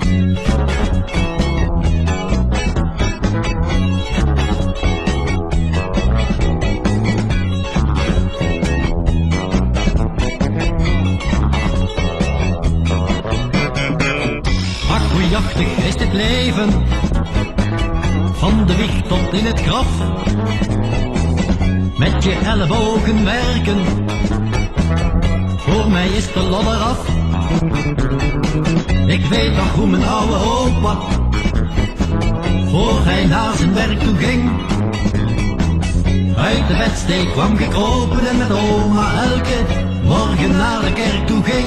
Jachtig is dit leven, van de wieg tot in het graf. Met je ellebogen werken, voor mij is de ladder af. Ik weet nog hoe mijn oude opa, voor hij naar zijn werk toe ging, uit de bedsteek kwam gekropen en met oma elke morgen naar de kerk toe ging.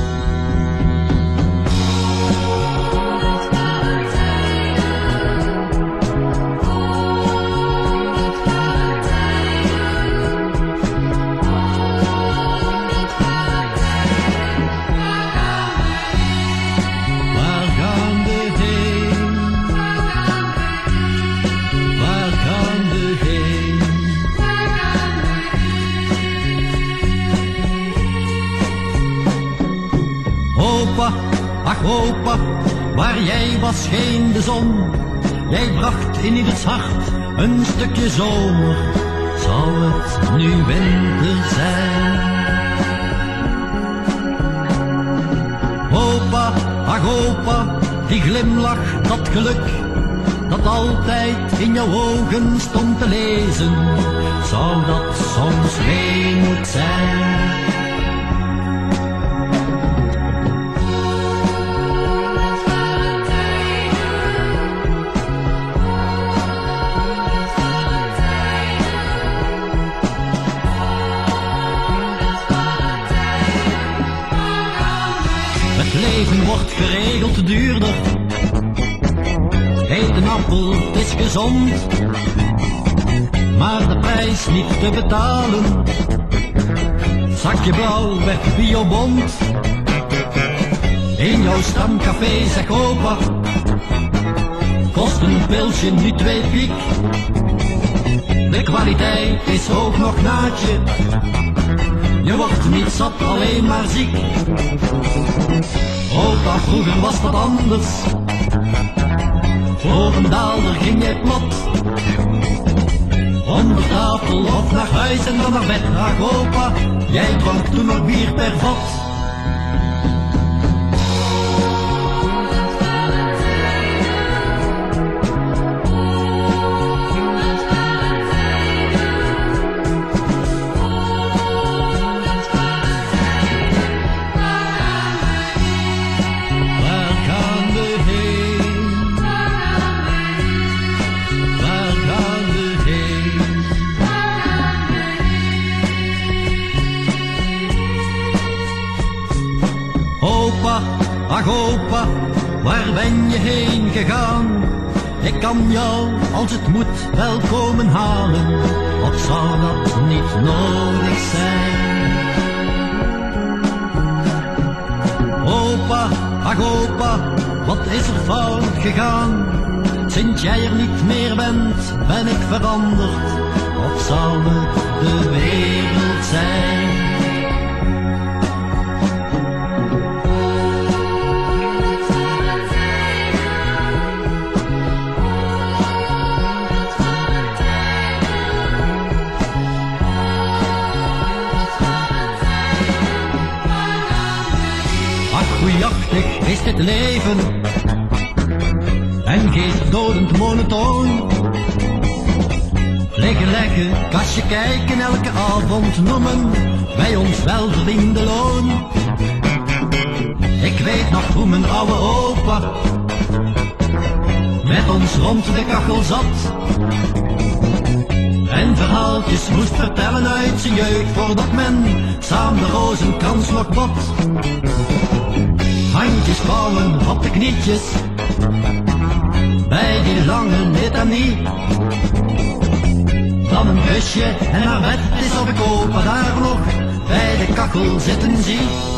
Opa, ach opa, waar jij was scheen de zon. Jij bracht in ieders hart een stukje zomer. Zal het nu winter zijn? Opa, ach opa, die glimlach, dat geluk, dat altijd in jouw ogen stond te lezen. Zou dat soms weemoed zijn? Het leven wordt geregeld duurder. Eet een appel, het is gezond, maar de prijs niet te betalen. Zakje blauw werd biobond. In jouw stamcafé, zeg opa, kost een pilsje nu 2 piek. De kwaliteit is hoog nog naadje. Je wordt niet zat, alleen maar ziek. Opa, vroeger was dat anders. Voor een daalder ging jij plat. Onder tafel of naar huis en dan naar bed. Ach opa, jij dronk toen nog bier per vat. Opa, ach opa, waar ben je heen gegaan? Ik kan jou, als het moet, wel komen halen. Of zou dat niet nodig zijn? Opa, ach opa, wat is er fout gegaan? Sinds jij er niet meer bent, ben ik veranderd. Of zou het de wereld zijn? Hoe jachtig is dit leven en geestdodend monotoon. Liggen leggen, kastje kijken, elke avond noemen wij ons welverdiende loon. Ik weet nog hoe mijn oude opa met ons rond de kachel zat en verhaaltjes moest vertellen uit zijn jeugd, voordat men samen de rozenkrans nog bad. Handjes vouwen op de knietjes, bij die lange litanie. Dan een kusje en naar bed, het is of ik opa daar nog bij de kachel zitten zie.